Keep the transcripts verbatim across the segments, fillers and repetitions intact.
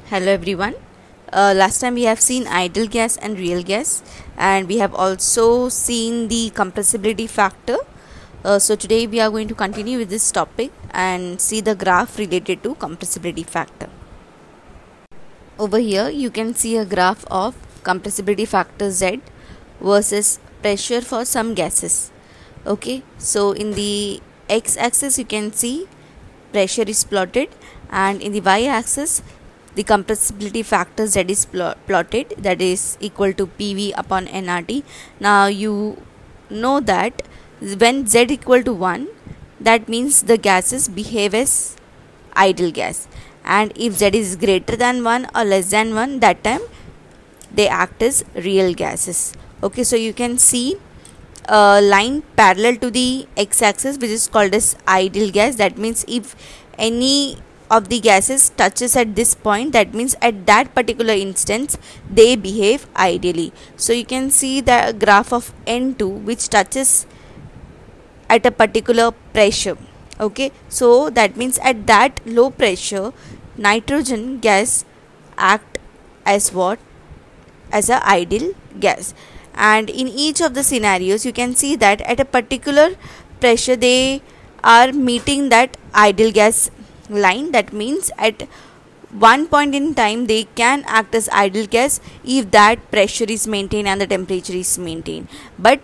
Hello everyone. Uh, last time we have seen ideal gas and real gas, and we have also seen the compressibility factor. Uh, so today we are going to continue with this topic and see the graph related to compressibility factor. Over here you can see a graph of compressibility factor Z versus pressure for some gases. Okay, so in the x-axis you can see pressure is plotted, and in the y-axis the compressibility factor Z is pl plotted, that is equal to P V upon N R T. Now you know that when Z equal to one, that means the gases behave as ideal gas, and if Z is greater than one or less than one, that time they act as real gases. Okay, so you can see a line parallel to the x-axis which is called as ideal gas. That means if any of the gases touches at this point, that means at that particular instance they behave ideally. So you can see the graph of N two which touches at a particular pressure. Okay, so that means at that low pressure nitrogen gas act as what? As a ideal gas. And in each of the scenarios you can see that at a particular pressure they are meeting that ideal gas line. That means at one point in time they can act as ideal gas if that pressure is maintained and the temperature is maintained, but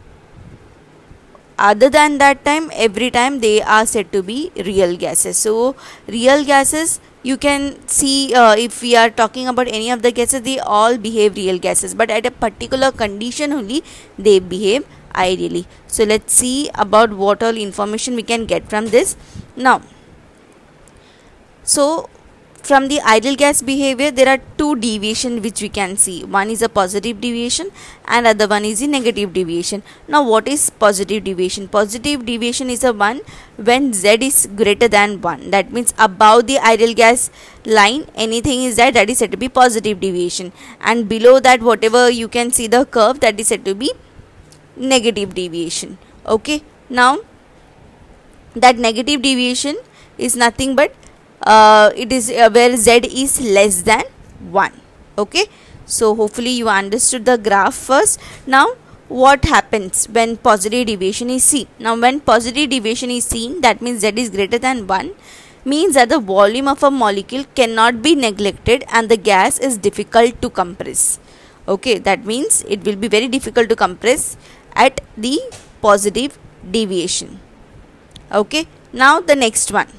other than that time, every time they are said to be real gases. So real gases, you can see uh, if we are talking about any of the gases, they all behave real gases, but at a particular condition only they behave ideally. So let's see about what all information we can get from this. Now, so from the ideal gas behavior there are two deviations which we can see. One is a positive deviation and other one is a negative deviation. Now what is positive deviation? Positive deviation is a one when Z is greater than one. That means above the ideal gas line anything is that that is said to be positive deviation, and below that whatever you can see the curve, that is said to be negative deviation. Okay, now that negative deviation is nothing but Uh, it is uh, where Z is less than one. Okay, so hopefully you understood the graph first. Now what happens when positive deviation is seen? Now when positive deviation is seen, that means Z is greater than one, means that the volume of a molecule cannot be neglected and the gas is difficult to compress. Okay, that means it will be very difficult to compress at the positive deviation. Okay, now the next one.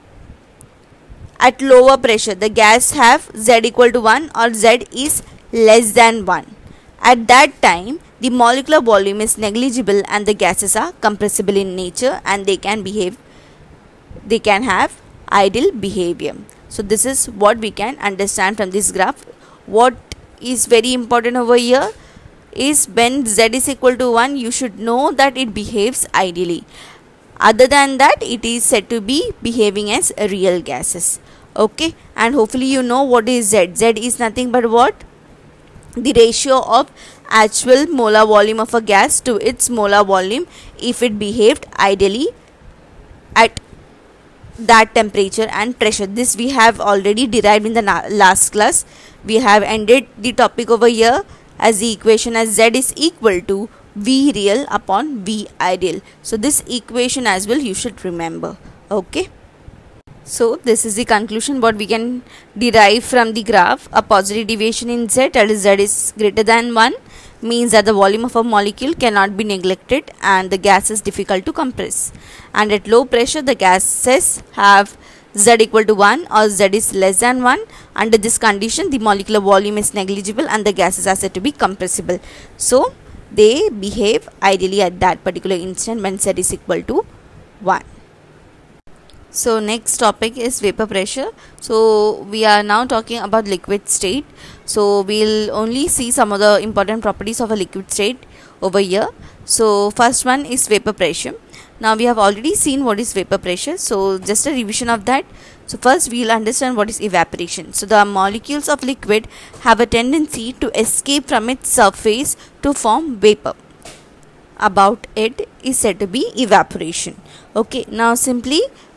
At lower pressure the gas have Z equal to one or Z is less than one. At that time the molecular volume is negligible and the gases are compressible in nature and they can behave, they can have ideal behavior. So this is what we can understand from this graph. What is very important over here is when Z is equal to one, you should know that it behaves ideally. Other than that it is said to be behaving as real gases. Okay, and hopefully you know what is Z. Z is nothing but what? The ratio of actual molar volume of a gas to its molar volume if it behaved ideally at that temperature and pressure. This we have already derived in the last class. We have ended the topic over here as the equation as Z is equal to V real upon V ideal. So this equation as well you should remember. Okay, so this is the conclusion what we can derive from the graph. A positive deviation in Z, that is Z is greater than one, means that the volume of a molecule cannot be neglected and the gas is difficult to compress, and at low pressure the gases have Z equal to one or Z is less than one. Under this condition the molecular volume is negligible and the gases are said to be compressible. So they behave ideally at that particular instant when Z is equal to one. So next topic is vapor pressure. So we are now talking about liquid state. So we'll only see some of the important properties of a liquid state over here. So first one is vapor pressure. Now we have already seen what is vapor pressure, so just a revision of that. So first we will understand what is evaporation. So the molecules of liquid have a tendency to escape from its surface to form vapor. About it is said to be evaporation. Okay, now simply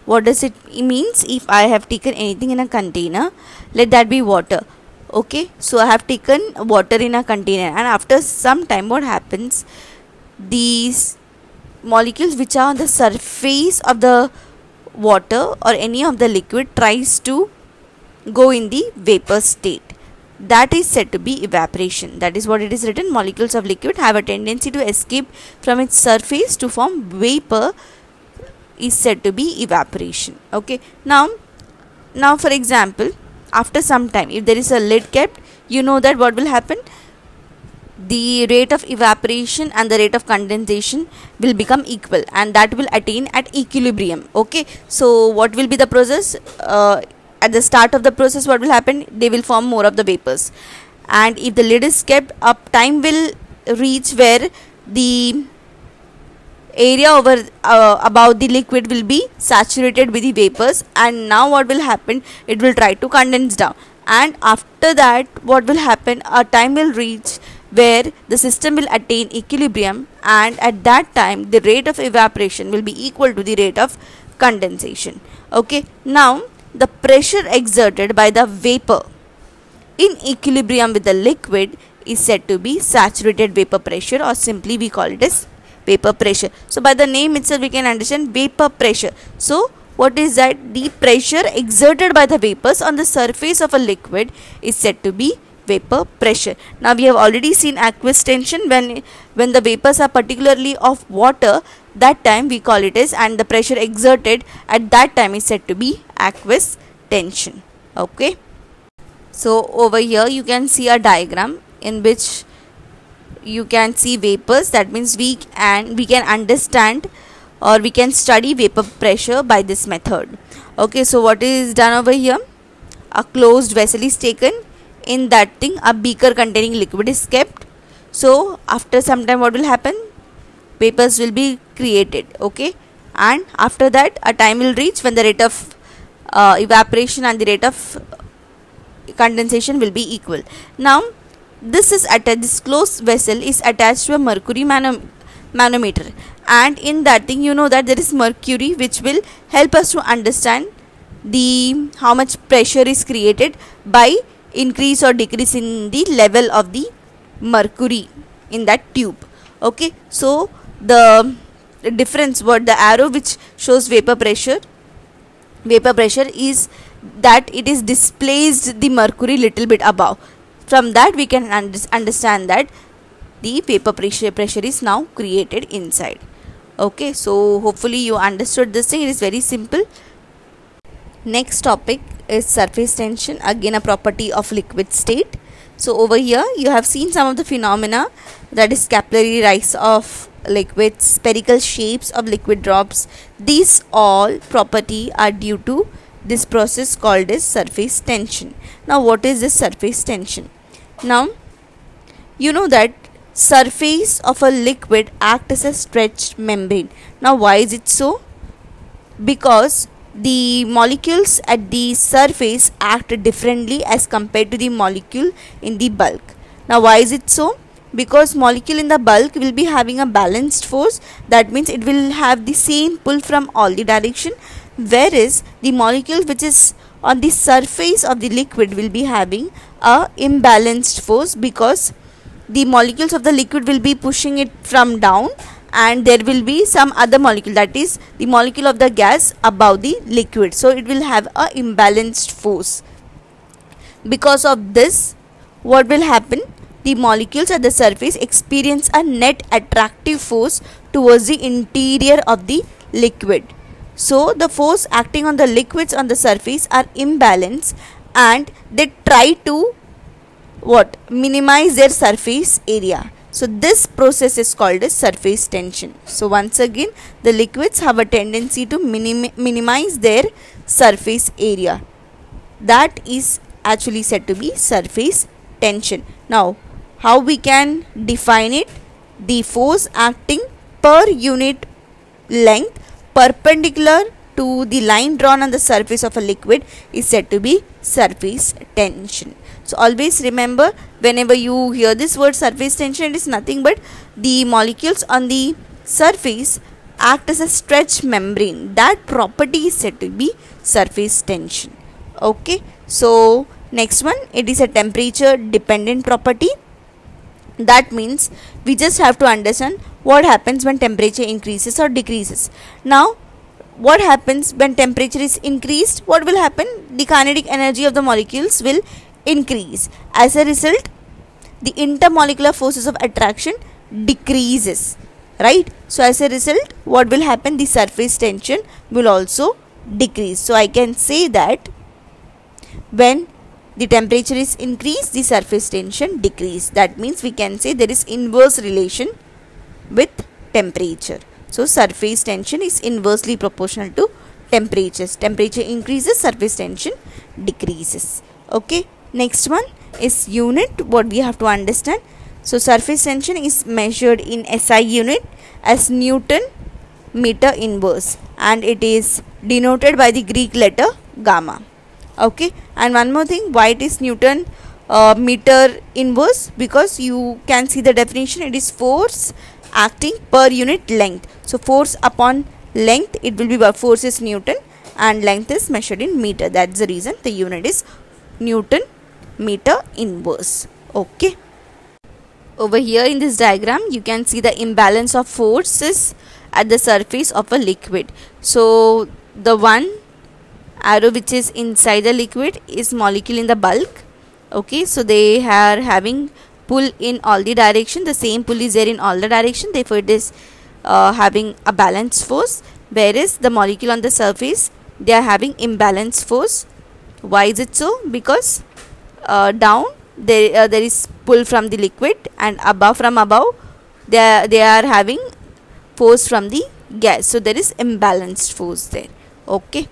What does it means? If I have taken anything in a container, let that be water. Okay, so I have taken water in a container, and after some time what happens, these molecules which are on the surface of the water or any of the liquid tries to go in the vapor state. That is said to be evaporation. That is what it is written. Molecules of liquid have a tendency to escape from its surface to form vapor, is said to be evaporation. Okay, now now for example, after some time, if there is a lid kept, you know that what will happen, the rate of evaporation and the rate of condensation will become equal, and that will attain at equilibrium. Okay, so what will be the process? Uh, at the start of the process, what will happen? They will form more of the vapors, and if the lid is kept up, time will reach where the area over uh, above the liquid will be saturated with the vapors, and now what will happen, it will try to condense down, and after that what will happen, a time will reach where the system will attain equilibrium, and at that time the rate of evaporation will be equal to the rate of condensation. Okay, now the pressure exerted by the vapor in equilibrium with the liquid is said to be saturated vapor pressure, or simply we call it as vapor pressure. So by the name itself we can understand vapor pressure. So what is that? The pressure exerted by the vapors on the surface of a liquid is said to be vapor pressure. Now we have already seen aqueous tension. When when the vapors are particularly of water, that time we call it as, and the pressure exerted at that time is said to be aqueous tension. Okay, so over here you can see a diagram in which you can see vapors. That means we and we can understand or we can study vapor pressure by this method. Okay, so what is done over here? A closed vessel is taken. In that thing, a beaker containing liquid is kept. So after some time what will happen? Vapors will be created. Okay, and after that a time will reach when the rate of uh, evaporation and the rate of condensation will be equal. Now this is attached, this closed vessel is attached to a mercury mano manometer, and in that thing you know that there is mercury which will help us to understand the how much pressure is created by increase or decrease in the level of the mercury in that tube. Okay, so the difference, what the arrow which shows vapor pressure, vapor pressure is that it is displaced the mercury little bit above. From that we can under understand that the vapor pressure pressure is now created inside. Okay, so hopefully you understood this thing. It is very simple. Next topic is surface tension, again a property of liquid state. So over here you have seen some of the phenomena, that is capillary rise of liquids, spherical shapes of liquid drops. These all property are due to this process called as surface tension. Now what is this surface tension? Now you know that surface of a liquid acts as a stretched membrane. Now why is it so? Because the molecules at the surface act differently as compared to the molecule in the bulk. Now why is it so? Because molecule in the bulk will be having a balanced force, that means it will have the same pull from all the direction, whereas the molecule which is on the surface of the liquid will be having a imbalanced force, because the molecules of the liquid will be pushing it from down, and there will be some other molecule, that is the molecule of the gas, above the liquid, so it will have a imbalanced force. Because of this, what will happen? The molecules at the surface experience a net attractive force towards the interior of the liquid. So the force acting on the liquids on the surface are imbalanced, and they try to what? Minimize their surface area. So this process is called as surface tension. So once again, the liquids have a tendency to minim minimize their surface area. That is actually said to be surface tension. Now how we can define it? The force acting per unit length perpendicular to the line drawn on the surface of a liquid is said to be surface tension. So always remember, whenever you hear this word surface tension, it is nothing but the molecules on the surface act as a stretch membrane. That property is said to be surface tension. Okay, so next one, it is a temperature dependent property. That means we just have to understand what happens when temperature increases or decreases. Now, what happens when temperature is increased? What will happen? The kinetic energy of the molecules will increase. As a result, the intermolecular forces of attraction decreases, right? So as a result, what will happen? The surface tension will also decrease. So I can say that when the temperature is increased, the surface tension decrease. That means we can say there is inverse relation with temperature. So surface tension is inversely proportional to temperatures. Temperature increases, surface tension decreases. Okay, next one is unit. What we have to understand. So surface tension is measured in S I unit as Newton meter inverse, and it is denoted by the Greek letter gamma. Okay, and one more thing, why it is Newton uh, meter inverse? Because you can see the definition, it is force acting per unit length. So force upon length, it will be force is Newton and length is measured in meter. That's the reason the unit is Newton meter inverse. Okay, over here in this diagram you can see the imbalance of forces at the surface of a liquid. So the one arrow which is inside the liquid is molecule in the bulk. Okay, so they are having pull in all the direction. The same pull is there in all the direction, therefore it is uh, having a balance force, whereas the molecule on the surface, they are having imbalance force. Why is it so? Because uh, down there uh, there is pull from the liquid, and above from above they are, they are having force from the gas, so there is imbalanced force there. Okay,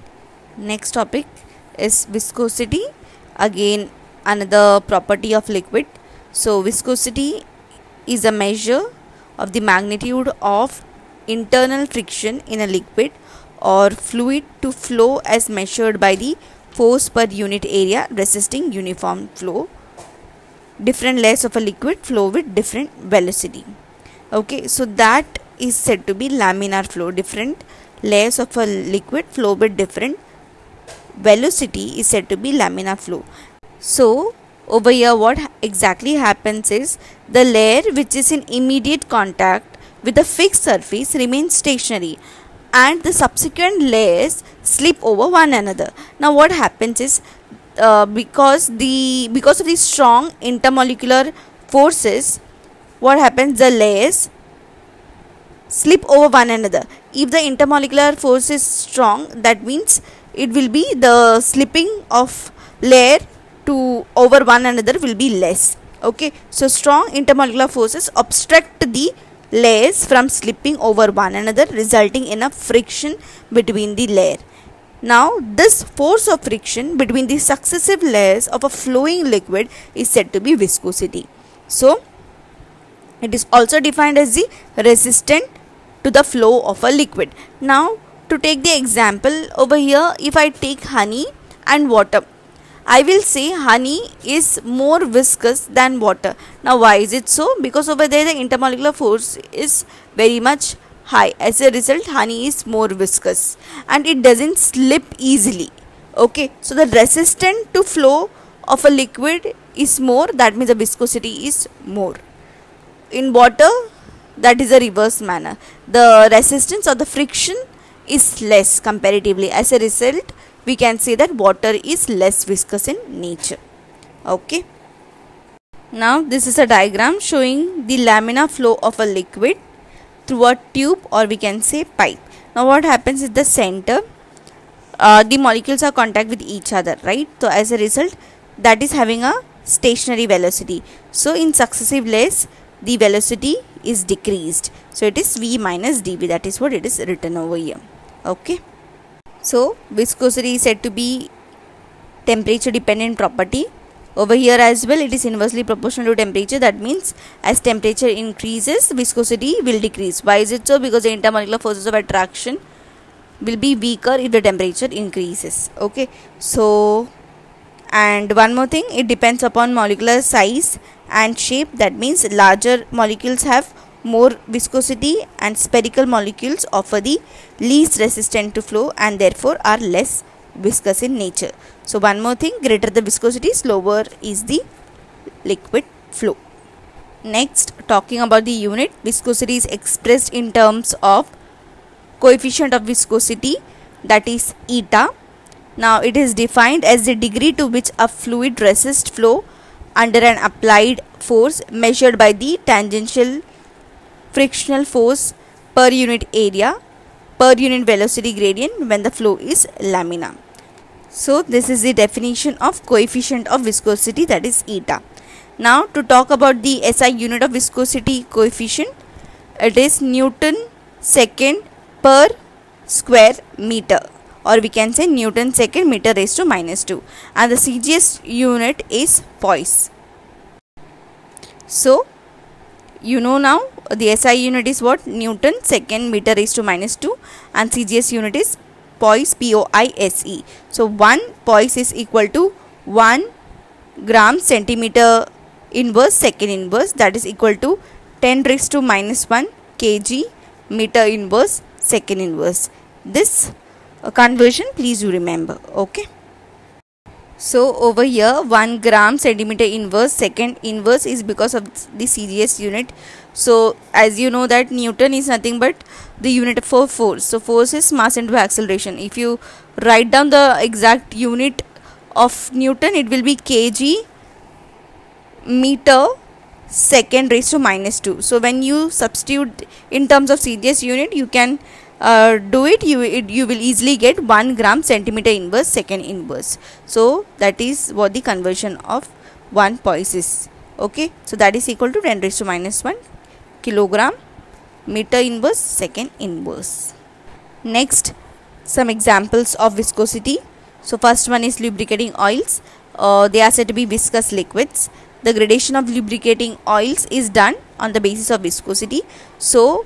next topic is viscosity. Again, another property of liquid. So viscosity is a measure of the magnitude of internal friction in a liquid or fluid to flow as measured by the force per unit area resisting uniform flow. Different layers of a liquid flow with different velocity. Okay, so that is said to be laminar flow. Different layers of a liquid flow with different velocity is said to be laminar flow. So over here what exactly happens is, the layer which is in immediate contact with the fixed surface remains stationary and the subsequent layers slip over one another. Now what happens is, uh, because the because of the strong intermolecular forces, what happens, the layers slip over one another. If the intermolecular force is strong, that means it will be the slipping of layer to over one another will be less. Okay, so strong intermolecular forces obstruct the layers from slipping over one another, resulting in a friction between the layer. Now this force of friction between the successive layers of a flowing liquid is said to be viscosity. So it is also defined as the resistance to the flow of a liquid. Now to take the example over here, if I take honey and water, I will say honey is more viscous than water. Now why is it so? Because over there the intermolecular force is very much high. As a result, honey is more viscous and it doesn't slip easily. Okay, so the resistance to flow of a liquid is more, that means the viscosity is more. In water, that is a reverse manner. The resistance or the friction is less comparatively. As a result, we can say that water is less viscous in nature. Okay. Now this is a diagram showing the laminar flow of a liquid through a tube, or we can say pipe. Now what happens is, the center, uh, the molecules are contact with each other, right? So as a result, that is having a stationary velocity. So in successive layers, the velocity is decreased. So it is V minus dV. That is what it is written over here. Okay. So viscosity is said to be temperature dependent property. Over here as well, it is inversely proportional to temperature. That means as temperature increases, viscosity will decrease. Why is it so? Because the intermolecular forces of attraction will be weaker if the temperature increases. Okay. So, and one more thing, it depends upon molecular size and shape. That means larger molecules have more viscosity, and spherical molecules offer the least resistant to flow and therefore are less viscous in nature. So one more thing, greater the viscosity, slower is the liquid flow. Next, talking about the unit, viscosity is expressed in terms of coefficient of viscosity, that is eta. Now it is defined as the degree to which a fluid resists flow under an applied force measured by the tangential frictional force per unit area per unit velocity gradient when the flow is laminar. So this is the definition of coefficient of viscosity, that is eta. Now to talk about the S I unit of viscosity coefficient, it is Newton second per square meter, or we can say Newton second meter raised to minus two, and the C G S unit is Poise. So you know now the S I unit is what? Newton second meter raised to minus two, and C G S unit is Poise, P O I S E. So one Poise is equal to one gram centimeter inverse second inverse, that is equal to ten raised to minus one kg meter inverse second inverse. This uh, conversion please do remember. Okay. So over here one gram centimeter inverse second inverse is because of the C G S unit. So as you know that Newton is nothing but the unit for force. So force is mass into acceleration. If you write down the exact unit of Newton, it will be kg meter second raised to minus two. So when you substitute in terms of C G S unit, you can uh, do it, you, it, you will easily get one gram centimeter inverse second inverse. So that is what the conversion of one Poise is. Okay, so that is equal to ten raised to minus one kilogram meter inverse second inverse. Next, some examples of viscosity. So first one is lubricating oils. Uh, they are said to be viscous liquids. The gradation of lubricating oils is done on the basis of viscosity. So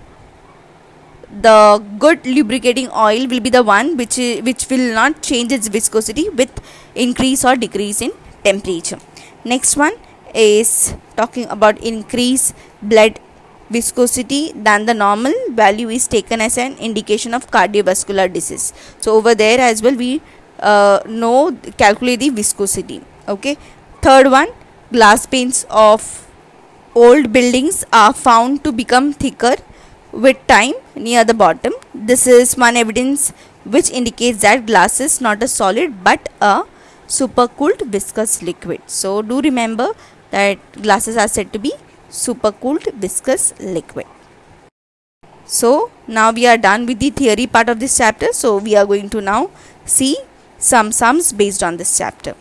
the good lubricating oil will be the one which which will not change its viscosity with increase or decrease in temperature. Next one is talking about increase blood viscosity than the normal value is taken as an indication of cardiovascular disease. So over there as well we uh, know calculate the viscosity. Okay. Third one, glass panes of old buildings are found to become thicker with time near the bottom. This is one evidence which indicates that glass is not a solid but a supercooled viscous liquid. So do remember that glasses are said to be supercooled viscous liquid. So now we are done with the theory part of this chapter. So we are going to now see some sums based on this chapter.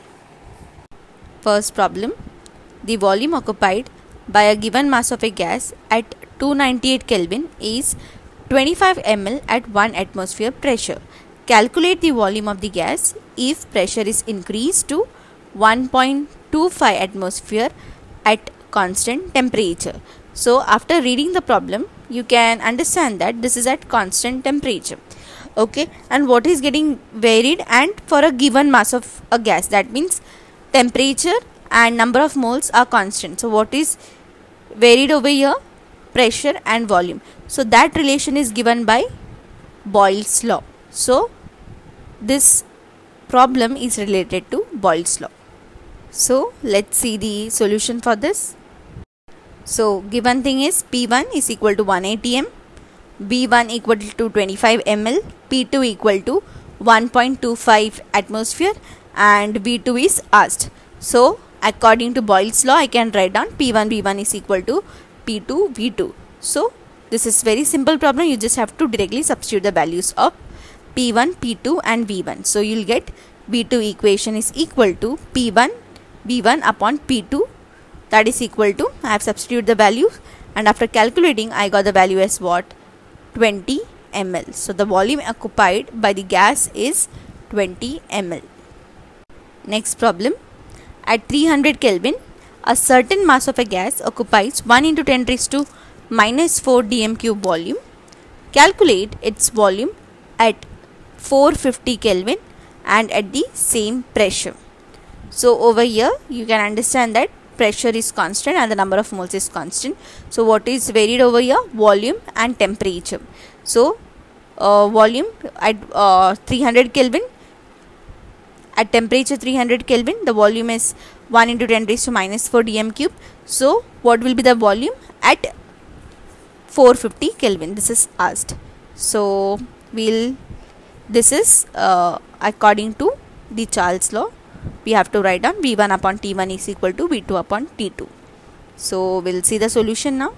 First problem. The volume occupied by a given mass of a gas at two hundred ninety-eight Kelvin is twenty-five milliliters at one atmosphere pressure. Calculate the volume of the gas if pressure is increased to one point two five atmosphere at constant temperature. So after reading the problem, you can understand that this is at constant temperature. Okay, and what is getting varied and for a given mass of a gas, that means temperature and number of moles are constant. So what is varied over here? Pressure and volume. So that relation is given by Boyle's law. So this problem is related to Boyle's law. So let's see the solution for this. So given thing is P one is equal to one hundred eighty millimeters, B one equal to twenty-five milliliters, P two equal to one point two five atmosphere and V two is asked. So according to Boyle's law, I can write down P one V one is equal to P two V two. So this is very simple problem. You just have to directly substitute the values of P one, P two and V one. So you will get V two equation is equal to P one V one upon P two, that is equal to, I have substituted the value and after calculating I got the value as what? twenty milliliters. So the volume occupied by the gas is twenty milliliters. Next problem. At three hundred Kelvin, a certain mass of a gas occupies one into ten raised to minus four d m cube volume. Calculate its volume at four hundred fifty Kelvin and at the same pressure. So over here you can understand that pressure is constant and the number of moles is constant. So what is varied over here? Volume and temperature. So uh, volume at uh, three hundred Kelvin, at temperature three hundred Kelvin, the volume is one into ten raised to minus four d m cube. So what will be the volume at four hundred fifty Kelvin? This is asked. So we'll this is uh, according to the Charles law. We have to write down V one upon T one is equal to V two upon T two. So we'll see the solution now.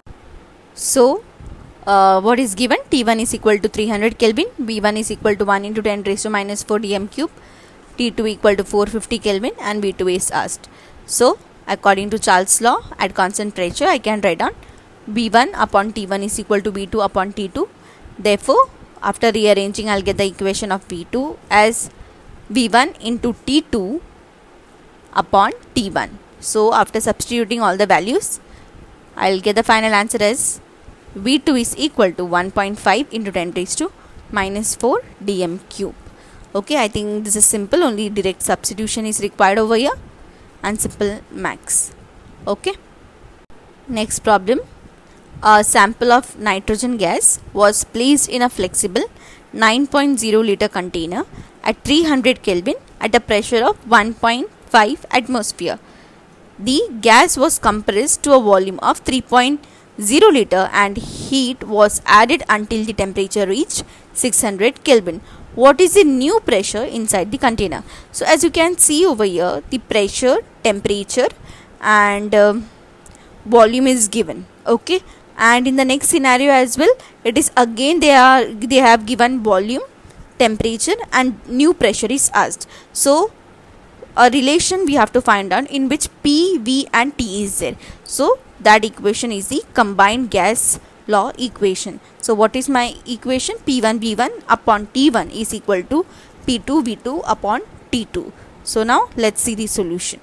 So uh, what is given? T one is equal to three hundred Kelvin, V one is equal to one into ten raised to minus four d m cube, T two equal to four hundred fifty Kelvin, and V two is asked. So according to Charles law, at constant pressure I can write down V one upon T one is equal to V two upon T two. Therefore after rearranging, I'll get the equation of V two as V one into T two upon T one. So after substituting all the values, I'll get the final answer as V two is equal to one point five into ten raised to minus four d m cube. Okay, I think this is simple. Only direct substitution is required over here and simple max. Okay. Next problem. A sample of nitrogen gas was placed in a flexible nine point zero liter container at three hundred Kelvin at a pressure of one point five atmosphere. The gas was compressed to a volume of three point zero liter and heat was added until the temperature reached six hundred Kelvin. What is the new pressure inside the container? So as you can see over here, the pressure, temperature and uh, volume is given. Okay. And in the next scenario as well, it is again they are they have given volume, temperature and new pressure is asked. So a relation we have to find out in which P, V and T is there. So that equation is the combined gas law equation. So what is my equation? P one V one upon T one is equal to P two V two upon T two. So now let's see the solution.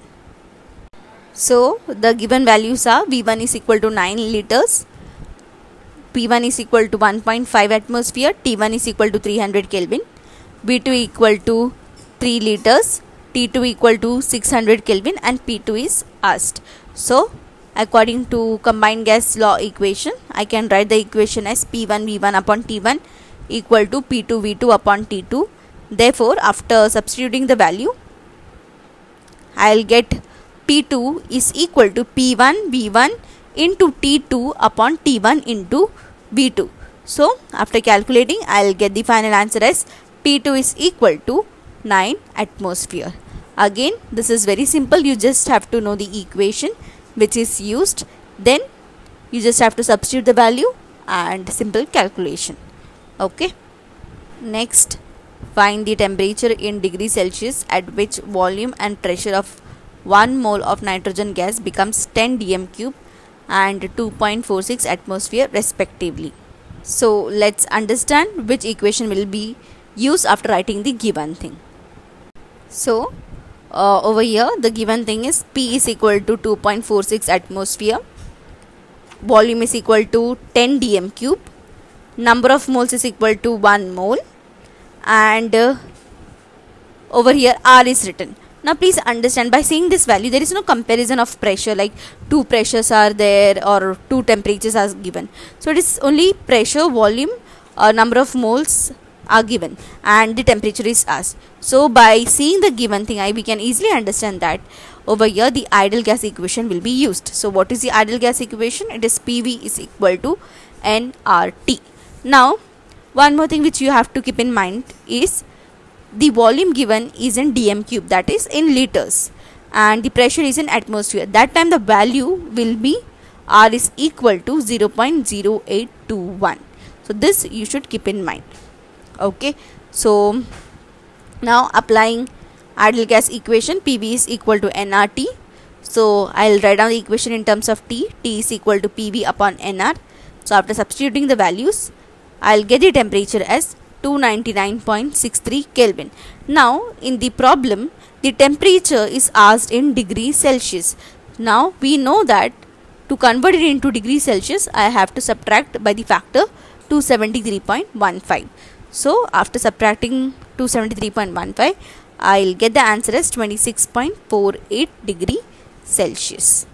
So the given values are V one is equal to nine liters, P one is equal to one point five atmosphere, T one is equal to three hundred Kelvin, V two equal to three liters, T two equal to six hundred Kelvin and P two is asked. So according to combined gas law equation, I can write the equation as P one V one upon T one equal to P two V two upon T two. Therefore after substituting the value, I will get P two is equal to P one V one into T two upon T one into V two. So after calculating, I will get the final answer as P two is equal to nine atmosphere. Again, this is very simple. You just have to know the equation which is used. Then you just have to substitute the value and simple calculation. Okay. Next, find the temperature in degrees Celsius at which volume and pressure of one mole of nitrogen gas becomes ten d m cube and two point four six atmosphere respectively. So let's understand which equation will be used after writing the given thing. So uh, over here the given thing is P is equal to two point four six atmosphere, volume is equal to ten d m cube, number of moles is equal to one mole, and uh, over here R is written. Now please understand, by seeing this value there is no comparison of pressure, like two pressures are there or two temperatures are given. So it is only pressure, volume, uh, number of moles are given and the temperature is asked. So by seeing the given thing, I we can easily understand that over here the ideal gas equation will be used. So what is the ideal gas equation? It is P V is equal to N R T. Now one more thing which you have to keep in mind is the volume given is in d m cube, that is in liters, and the pressure is in atmosphere. That time the value will be R is equal to zero point zero eight two one. So this you should keep in mind. Okay, so now applying ideal gas equation, P V is equal to N R T. So I'll write down the equation in terms of T. T is equal to P V upon N R. So after substituting the values, I'll get the temperature as two hundred ninety-nine point six three Kelvin. Now in the problem, the temperature is asked in degrees Celsius. Now we know that to convert it into degrees Celsius, I have to subtract by the factor two hundred seventy-three point one five. So after subtracting two hundred seventy-three point one five, I'll get the answer as twenty-six point four eight degree Celsius.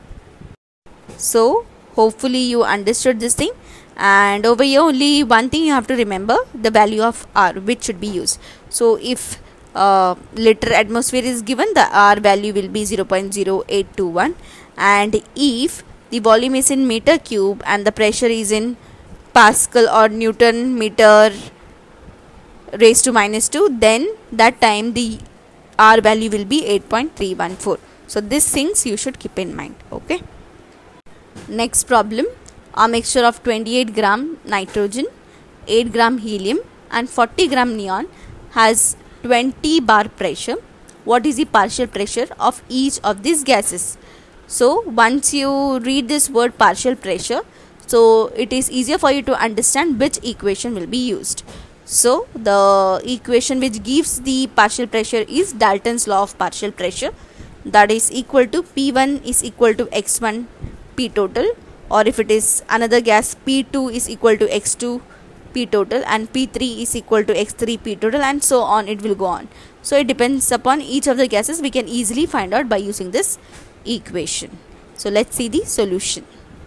So hopefully you understood this thing, and over here only one thing you have to remember, the value of R which should be used. So if uh, liter atmosphere is given, the R value will be zero point zero eight two one, and if the volume is in meter cube and the pressure is in Pascal or Newton meter raised to minus two, then that time the R value will be eight point three one four. So these things you should keep in mind. Okay. Next problem, a mixture of twenty-eight gram nitrogen, eight gram helium and forty gram neon has twenty bar pressure. What is the partial pressure of each of these gases? So once you read this word partial pressure, so it is easier for you to understand which equation will be used. So the equation which gives the partial pressure is Dalton's law of partial pressure, that is equal to P one is equal to X one P total, or if it is another gas, P two is equal to X two P total and P three is equal to X three P total, and so on it will go on. So it depends upon each of the gases. We can easily find out by using this equation. So let's see the solution.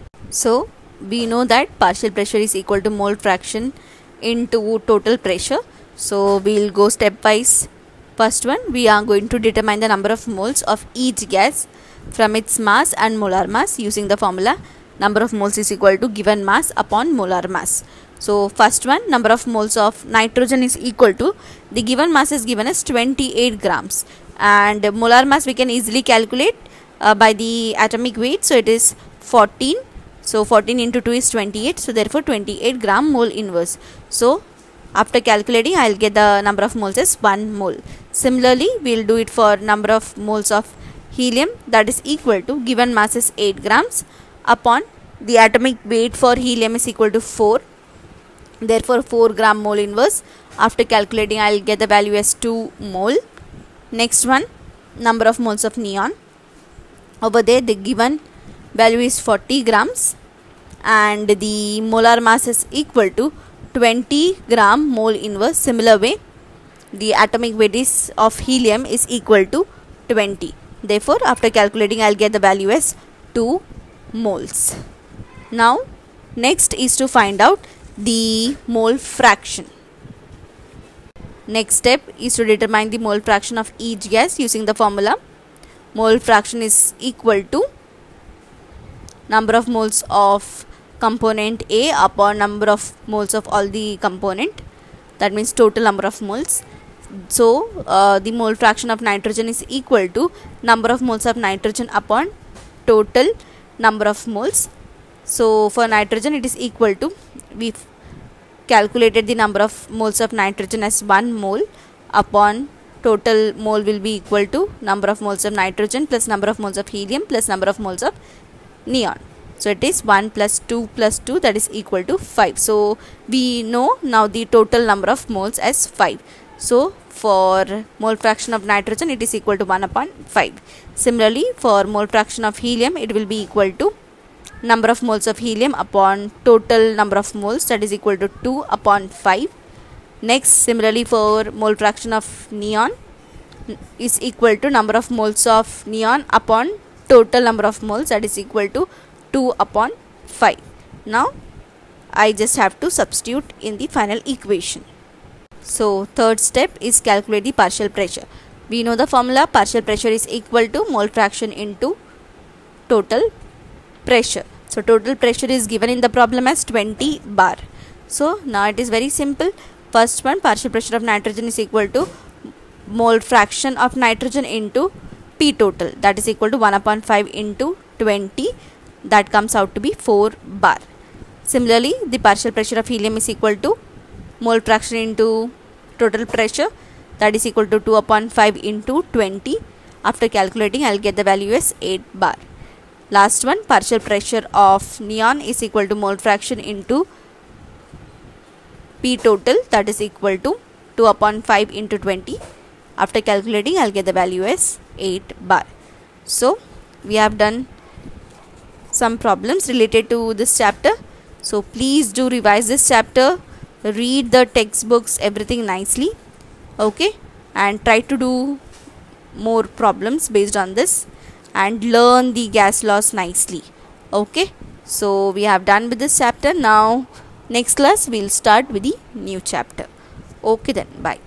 So we know that partial pressure is equal to mole fraction into total pressure. So we'll go stepwise. First one, we are going to determine the number of moles of each gas from its mass and molar mass using the formula number of moles is equal to given mass upon molar mass. So first one, number of moles of nitrogen is equal to, the given mass is given as twenty-eight grams, and molar mass we can easily calculate uh, by the atomic weight. So it is fourteen. So fourteen into two is twenty-eight. So therefore twenty-eight gram mole inverse. So after calculating, I will get the number of moles as one mole. Similarly, we will do it for number of moles of helium, that is equal to given mass is eight grams upon the atomic weight for helium is equal to four. Therefore four gram mole inverse. After calculating, I will get the value as two mole. Next one, number of moles of neon. Over there the given value is forty grams and the molar mass is equal to twenty gram mole inverse. Similar way, the atomic weight is of helium is equal to twenty. Therefore after calculating, I will get the value as two moles. Now next is to find out the mole fraction. Next step is to determine the mole fraction of each gas using the formula mole fraction is equal to number of moles of component A upon number of moles of all the component, that means total number of moles. So uh, the mole fraction of nitrogen is equal to number of moles of nitrogen upon total number of moles. So for nitrogen it is equal to, we calculated the number of moles of nitrogen as one mole upon total mole will be equal to number of moles of nitrogen plus number of moles of helium plus number of moles of neon. So it is one plus two plus two, that is equal to five. So we know now the total number of moles as five. So for mole fraction of nitrogen it is equal to one upon five. Similarly for mole fraction of helium it will be equal to number of moles of helium upon total number of moles, that is equal to two upon five. Next, similarly for mole fraction of neon is equal to number of moles of neon upon total number of moles, that is equal to two upon five. Now I just have to substitute in the final equation. So third step is calculate the partial pressure. We know the formula, partial pressure is equal to mole fraction into total pressure. So total pressure is given in the problem as twenty bar. So now it is very simple. First one, partial pressure of nitrogen is equal to mole fraction of nitrogen into P total, that is equal to one upon five into twenty, that comes out to be four bar. Similarly the partial pressure of helium is equal to mole fraction into total pressure, that is equal to two upon five into twenty. After calculating, I will get the value as eight bar. Last one, partial pressure of neon is equal to mole fraction into P total, that is equal to two upon five into twenty. After calculating, I will get the value as eight bar. So we have done some problems related to this chapter. So please do revise this chapter, read the textbooks, everything nicely, okay, and try to do more problems based on this. and learn the gas laws nicely. Okay, so we have done with this chapter. Now next class we'll start with the new chapter. Okay then, bye.